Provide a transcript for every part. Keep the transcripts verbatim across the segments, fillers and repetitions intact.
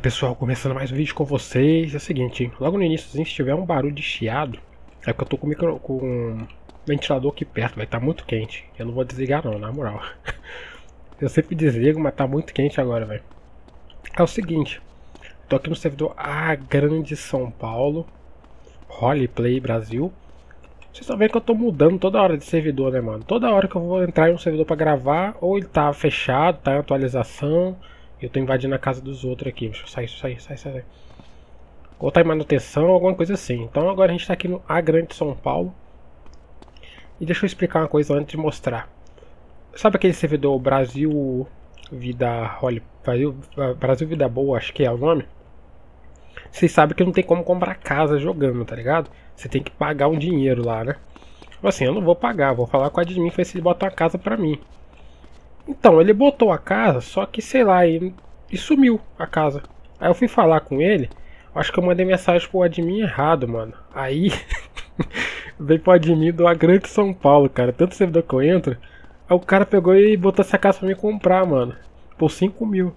Pessoal, começando mais um vídeo com vocês. É o seguinte, hein? Logo no início, se tiver um barulho de chiado, é porque eu tô com o, micro, com o ventilador aqui perto, vai estar tá muito quente. Eu não vou desligar não, na moral. Eu sempre desligo, mas tá muito quente agora, velho. É o seguinte, tô aqui no servidor A Grande São Paulo, Roleplay Brasil. Vocês estão vendo que eu tô mudando toda hora de servidor, né, mano? Toda hora que eu vou entrar em um servidor pra gravar, ou ele tá fechado, tá em atualização. Eu tô invadindo a casa dos outros aqui. Deixa eu sair, sair, sair, sair. Ou tá em manutenção, alguma coisa assim. Então agora a gente tá aqui no A Grande São Paulo. E deixa eu explicar uma coisa antes de mostrar. Sabe aquele servidor Brasil Vida Role, Brasil, Brasil Vida Boa, acho que é o nome? Vocês sabem que não tem como comprar casa jogando, tá ligado? Você tem que pagar um dinheiro lá, né? Assim, eu não vou pagar, vou falar com a admin, ver se ele bota uma casa pra mim. Então, ele botou a casa, só que sei lá, e, e sumiu a casa. Aí eu fui falar com ele, acho que eu mandei mensagem pro admin errado, mano. Aí, veio pro admin do A Grande São Paulo, cara. Tanto servidor que eu entro, aí o cara pegou e botou essa casa pra me comprar, mano. Por cinco mil.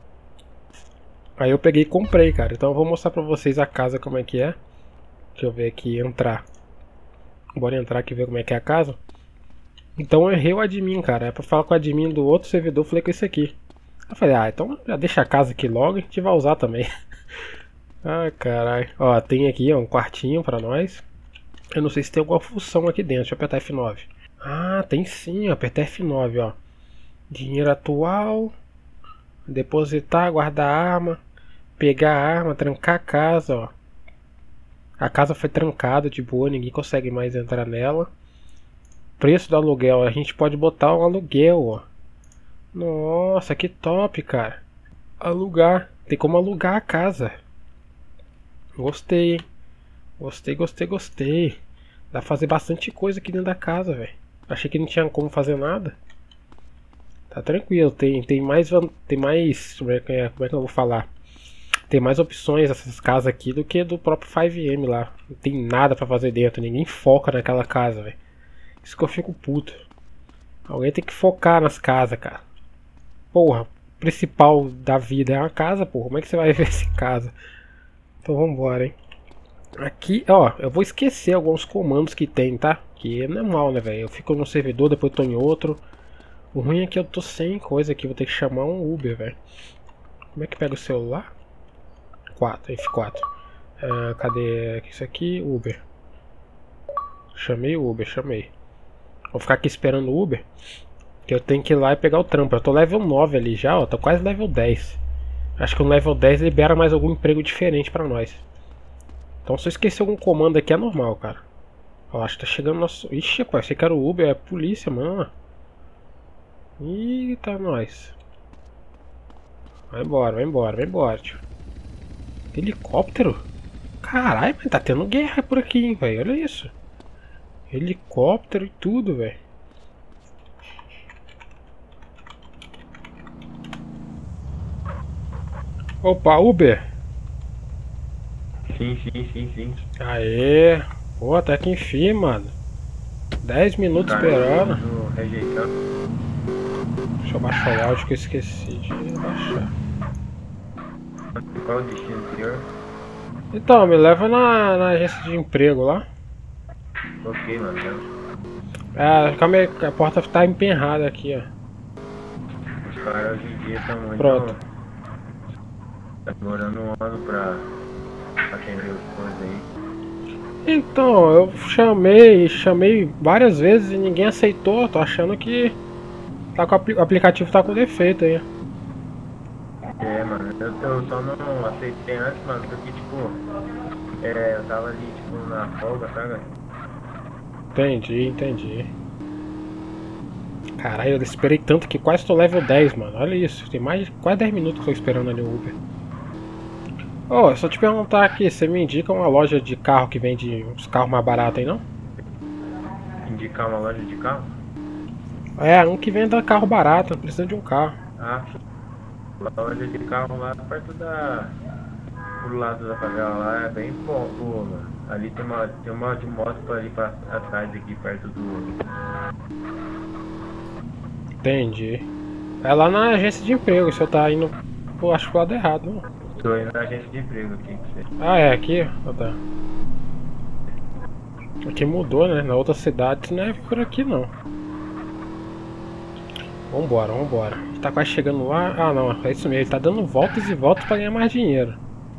Aí eu peguei e comprei, cara. Então eu vou mostrar pra vocês a casa como é que é. Deixa eu ver aqui, entrar. Bora entrar aqui e ver como é que é a casa. Então eu errei o admin, cara. É pra falar com o admin do outro servidor, eu falei com esse aqui. Eu falei, ah, então já deixa a casa aqui logo e a gente vai usar também. Ah, caralho. Ó, tem aqui ó, um quartinho pra nós. Eu não sei se tem alguma função aqui dentro. Deixa eu apertar F nove. Ah, tem sim, ó. Apertar F nove, ó. Dinheiro atual. Depositar, guardar a arma. Pegar a arma, trancar a casa, ó. A casa foi trancada de boa, ninguém consegue mais entrar nela. Preço do aluguel, a gente pode botar um aluguel, ó. Nossa, que top, cara. Alugar, tem como alugar a casa. Gostei, hein? Gostei, gostei, gostei. Dá pra fazer bastante coisa aqui dentro da casa, velho. Achei que não tinha como fazer nada. Tá tranquilo, tem, tem mais... Tem mais... Como é, que é, como é que eu vou falar? Tem mais opções essas casas aqui do que do próprio cinco M lá. Não tem nada pra fazer dentro, ninguém foca naquela casa, velho. Isso que eu fico puto. Alguém tem que focar nas casas, cara. Porra, o principal da vida é uma casa, porra. Como é que você vai ver essa casa? Então vambora, hein. Aqui, ó, eu vou esquecer alguns comandos que tem, tá? Que é normal, né, velho? Eu fico num servidor, depois tô em outro. O ruim é que eu tô sem coisa aqui. Vou ter que chamar um Uber, velho. Como é que pega o celular? quatro, F quatro. Uh, cadê isso aqui? Uber. Chamei o Uber, chamei. Vou ficar aqui esperando o Uber, que eu tenho que ir lá e pegar o trampo. Eu tô level nove ali já, ó. Tô quase level dez. Acho que o level dez libera mais algum emprego diferente pra nós. Então se eu esquecer algum comando aqui é normal, cara. Ó, acho que tá chegando nosso... Ixi, pô, esse cara o Uber, é a polícia, mano. Eita, nós. Vai embora, vai embora, vai embora, tio. Helicóptero? Caralho, tá tendo guerra por aqui, hein, velho. Olha isso. Helicóptero e tudo, velho. Opa, Uber. Sim, sim, sim, sim. Aê. Pô, até que enfim, mano. dez minutos esperando. Rejeitando. Deixa eu baixar o áudio que eu esqueci de baixar. Qual o destino anterior? Então, me leva na, na agência de emprego lá. Ok, mano. Ah, calma aí, a porta tá empenhada aqui, ó. Os caras hoje em dia estão muito... Pronto. Tá demorando um ano pra atender as coisas aí. Então, eu chamei, chamei várias vezes e ninguém aceitou. Tô achando que tá com o aplicativo tá com defeito aí. É, mano, eu, eu só não aceitei antes, mano, porque tipo... É, eu tava ali, tipo, na folga, sabe? Entendi, entendi. Caralho, eu esperei tanto que quase tô level dez, mano. Olha isso, tem mais de quase dez minutos que eu tô esperando ali o Uber. Ô, oh, só te perguntar aqui, você me indica uma loja de carro que vende uns carros mais baratos aí, não? Indicar uma loja de carro? É, um que venda carro barato, precisa de um carro. Ah, loja de carro lá perto da... Pro lado da favela lá é bem bom, pô, mano. Ali tem uma, tem uma de moto pra ali pra atrás aqui perto do... Entendi. É lá na agência de emprego, o senhor tá indo, pô, acho que pro lado errado, não? Tô indo na agência de emprego aqui com você. Ah, é aqui? Ah, tá. Aqui mudou, né? Na outra cidade não é por aqui não. Vambora, vambora. Tá quase chegando lá. Ah não, é isso mesmo. Ele tá dando voltas e voltas pra ganhar mais dinheiro.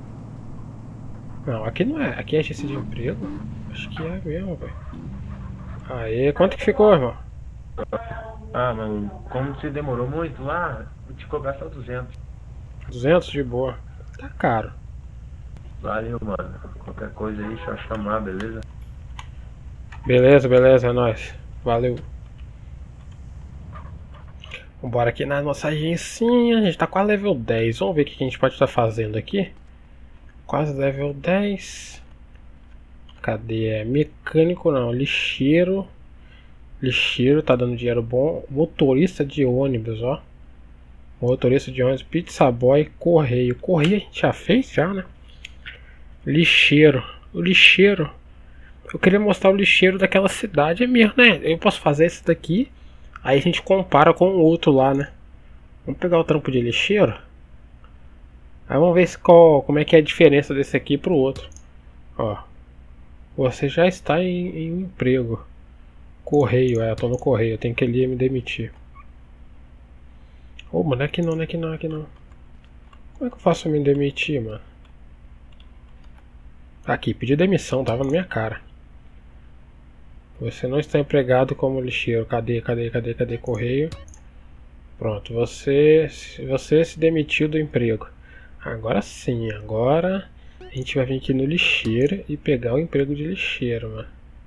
Não, aqui não é. Aqui é agência de emprego? Acho que é mesmo, velho. Aê, quanto que ficou, irmão? Ah, mano, como você demorou muito lá, vou te cobrar só duzentos. duzentos de boa. Tá caro. Valeu, mano. Qualquer coisa aí, só chamar, beleza? Beleza, beleza, é nóis. Valeu. Vambora aqui na nossa agencinha. A gente tá quase level dez. Vamos ver o que a gente pode estar fazendo aqui. Quase level dez. Cadê? É mecânico não, lixeiro. Lixeiro, tá dando dinheiro bom. Motorista de ônibus, ó. Motorista de ônibus, pizza boy, correio. Correio a gente já fez já, né? Lixeiro. O lixeiro. Eu queria mostrar o lixeiro daquela cidade, é mesmo, né? Eu posso fazer esse daqui. Aí a gente compara com o outro lá, né? Vamos pegar o trampo de lixeiro. Aí vamos ver se qual, como é que é a diferença desse aqui pro outro. Ó. Você já está em, em um emprego. Correio, é, eu tô no correio. Eu tenho que ali me demitir. Ô, mano, não é aqui não, não é aqui não, não é aqui não. Como é que eu faço pra me demitir, mano? Aqui, pedir demissão, tava na minha cara. Você não está empregado como lixeiro. Cadê, cadê, cadê, cadê correio? Pronto, você, você se demitiu do emprego. Agora sim, agora a gente vai vir aqui no lixeiro e pegar o emprego de lixeiro, mano.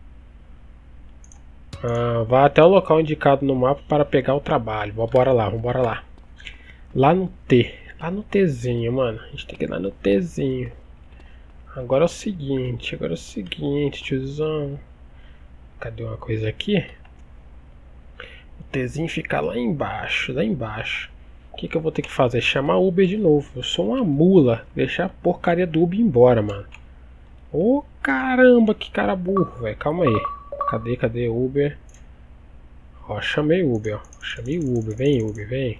Ah, vá até o local indicado no mapa para pegar o trabalho. Bora lá, vambora lá. Lá no T, lá no Tzinho, mano. A gente tem que ir lá no Tzinho. Agora é o seguinte, agora é o seguinte, tiozão. Cadê uma coisa aqui? O Tzinho fica lá embaixo, lá embaixo. O que que eu vou ter que fazer? Chamar Uber de novo. Eu sou uma mula. Deixar a porcaria do Uber embora, mano. Ô, caramba, que cara burro, velho. Calma aí. Cadê, cadê Uber? Ó, chamei Uber, ó. Chamei Uber. Vem, Uber, vem.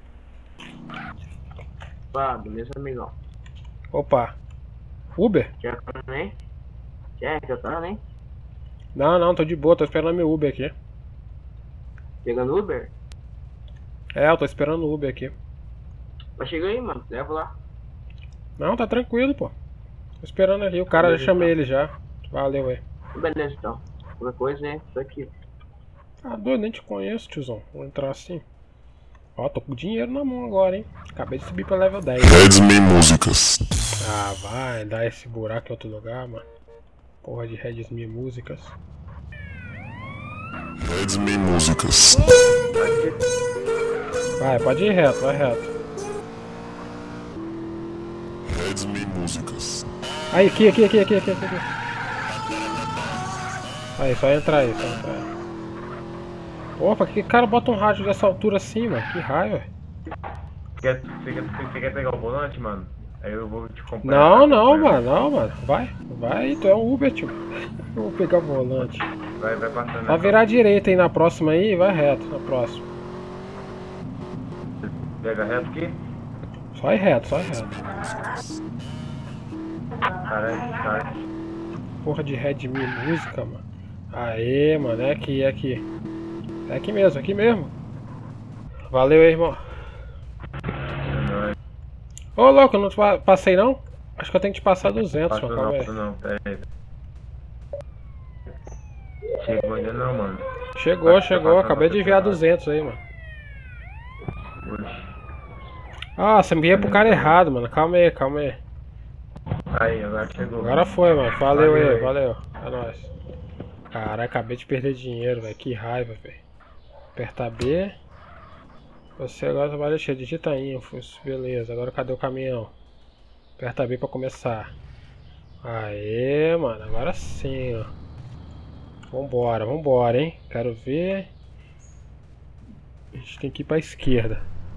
Pá, beleza, amigão? Opa. Uber? Quer também? Quer que eu tô, né? Não, não, tô de boa. Tô esperando meu Uber aqui. Pegando Uber? É, eu tô esperando o Uber aqui. Mas chega aí, mano. Leva lá. Não, tá tranquilo, pô. Tô esperando ali. O cara, Beleza, já chamei então. ele já. Valeu, aí. Beleza, então. Qualquer coisa, né? Tô aqui. Ah, doido, nem te conheço, tiozão. Vou entrar assim. Ó, tô com dinheiro na mão agora, hein. Acabei de subir pra level dez. Redmi Músicas. Ah, vai dar esse buraco em outro lugar, mano. Porra de Redmi Músicas. Redmi Músicas. Vai, pode ir reto, vai reto. Redmi Músicas. Aí, aqui, aqui, aqui, aqui, aqui, aqui. Aí, só entrar aí, só entrar aí. Opa, que cara bota um rádio dessa altura assim, mano? Que raiva. Quer, você, quer, você quer pegar o volante, mano? Aí eu vou te comprar. Não, não, mano, não, mano. Vai, vai, tu é um Uber, tio. Eu vou pegar o volante. Vai, vai passando. Vai virar à direita aí na próxima aí, vai reto na próxima. Pega reto aqui? Só ir reto, só ir reto. Caralho, cara. Porra de Redmi Música, mano. Aê, mano, é aqui, é aqui. É aqui mesmo, é aqui mesmo. Valeu aí, irmão. Ô, louco, eu não te pa- passei não? Acho que eu tenho que te passar duzentos, Passa mano, calma aí. não, não, pera aí. Chegou ainda não, mano. Chegou, Passa, chegou, passa, acabei de passa, enviar passa. duzentos aí, mano. Oxi. Ah, você enviou pro cara errado, mano, calma aí, calma aí. Aí, agora chegou. Agora foi, mano, valeu Valeu aí, aí. valeu, é nóis. Caralho, acabei de perder dinheiro, velho, que raiva, velho. Aperta B. Você agora trabalha cheio, digita infos, beleza, agora cadê o caminhão? Aperta B pra começar. Aê, mano, agora sim, ó. Vambora, vambora, hein? Quero ver. A gente tem que ir pra esquerda.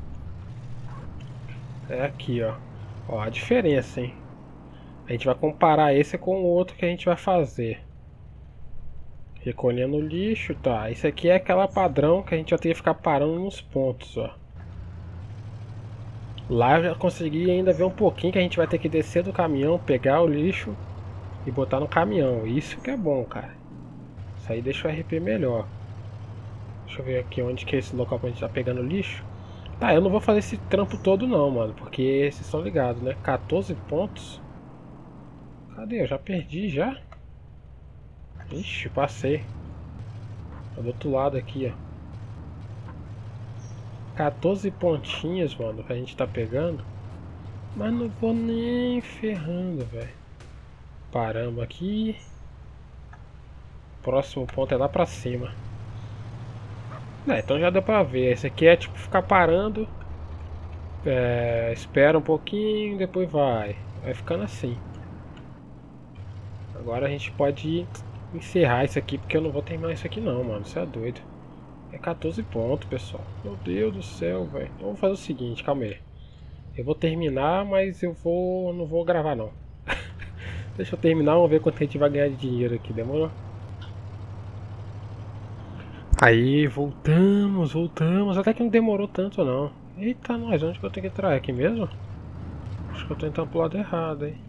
É aqui, ó. Ó, a diferença, hein? A gente vai comparar esse com o outro que a gente vai fazer. Recolhendo lixo, tá. Esse aqui é aquela padrão que a gente vai ter que ficar parando nos pontos, ó. Lá eu já consegui ainda ver um pouquinho que a gente vai ter que descer do caminhão, pegar o lixo e botar no caminhão. Isso que é bom, cara. Isso aí deixa o R P melhor. Deixa eu ver aqui onde que é esse local pra gente tá pegando lixo. Tá, eu não vou fazer esse trampo todo não, mano. Porque vocês estão ligados, né? quatorze pontos. Cadê? Eu já perdi já? Ixi, passei. Tá do outro lado aqui, ó. quatorze pontinhos, mano, que a gente tá pegando. Mas não vou nem ferrando, velho. Paramos aqui. Próximo ponto é lá pra cima. É, então já deu pra ver. Esse aqui é tipo ficar parando. É, espera um pouquinho, depois vai. Vai ficando assim. Agora a gente pode encerrar isso aqui, porque eu não vou terminar isso aqui não, mano. Você é doido. É quatorze pontos, pessoal. Meu Deus do céu, velho. Então vamos fazer o seguinte, calma aí. Eu vou terminar, mas eu vou não vou gravar não. Deixa eu terminar, vamos ver quanto a gente vai ganhar de dinheiro aqui, demorou? Aí, voltamos, voltamos. Até que não demorou tanto não. Eita, nós, onde que eu tenho que entrar? Aqui mesmo? Acho que eu tô entrando pro lado errado, hein?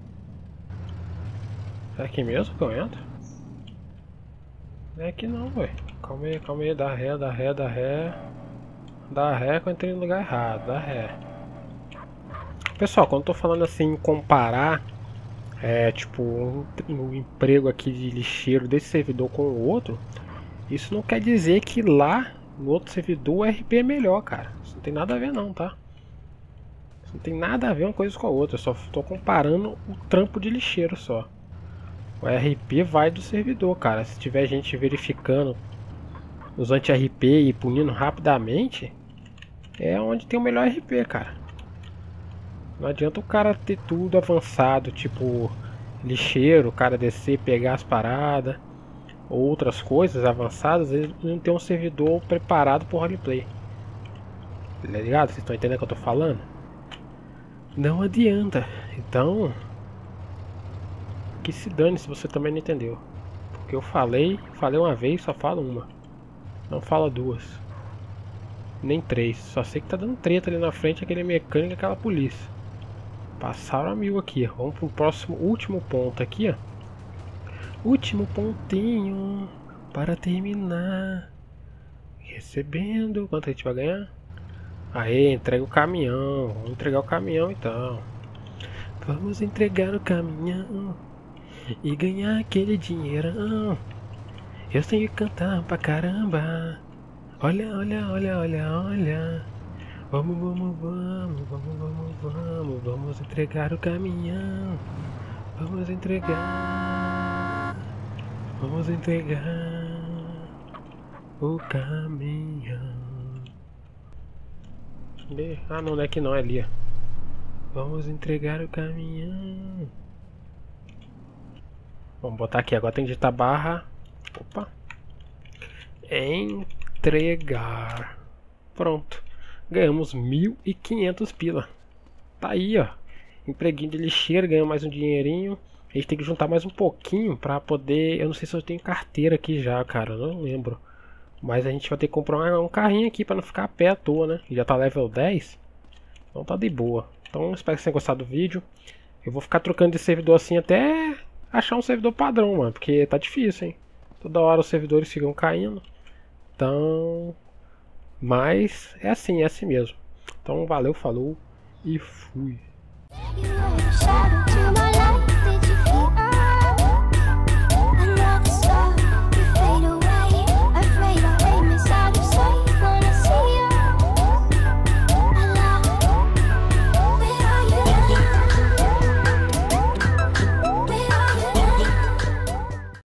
É aqui mesmo que eu entro? Não é aqui não, velho. Calma aí, calma aí, dá ré, dá ré, dá ré. Dá ré que eu entrei no lugar errado, dá ré. Pessoal, quando eu tô falando assim, comparar, é tipo, um, um emprego aqui de lixeiro desse servidor com o outro, isso não quer dizer que lá no outro servidor o R P é melhor, cara. Isso não tem nada a ver não, tá? Isso não tem nada a ver uma coisa com a outra, eu só tô comparando o trampo de lixeiro só. O R P vai do servidor, cara. Se tiver gente verificando os anti-R P e punindo rapidamente, é onde tem o melhor R P, cara. Não adianta o cara ter tudo avançado, tipo lixeiro, o cara descer, pegar as paradas, outras coisas avançadas, ele não tem um servidor preparado pro roleplay. Tá ligado? Vocês estão entendendo o que eu tô falando? Não adianta. Então, que se dane se você também não entendeu. Porque eu falei, falei uma vez, só falo uma. Não fala duas. Nem três. Só sei que tá dando treta ali na frente, aquele mecânico e aquela polícia. Passaram a mil aqui. Vamos pro próximo, último ponto aqui, ó. Último pontinho para terminar. Recebendo. Quanto a gente vai ganhar? Aê, entrega o caminhão. Vamos entregar o caminhão então. Vamos entregar o caminhão e ganhar aquele dinheirão. Eu tenho que cantar pra caramba. Olha, olha, olha, olha, olha. Vamos, vamos, vamos, vamos, vamos, vamos. Vamos entregar o caminhão. Vamos entregar. Vamos entregar o caminhão. Ah, não, não é aqui não, é ali, ó. Vamos entregar o caminhão. Vamos botar aqui, agora tem que digitar barra. Opa. Entregar. Pronto. Ganhamos mil e quinhentos pila. Tá aí, ó. Empreguinho de lixeira, ganhamos mais um dinheirinho. A gente tem que juntar mais um pouquinho pra poder... Eu não sei se eu tenho carteira aqui já, cara. Eu não lembro. Mas a gente vai ter que comprar um carrinho aqui pra não ficar a pé à toa, né? Já tá level dez. Então tá de boa. Então espero que vocês tenham gostado do vídeo. Eu vou ficar trocando de servidor assim até achar um servidor padrão, mano. Porque tá difícil, hein? Toda hora os servidores ficam caindo. Então... Mas é assim, é assim mesmo. Então valeu, falou e fui. You shadow to my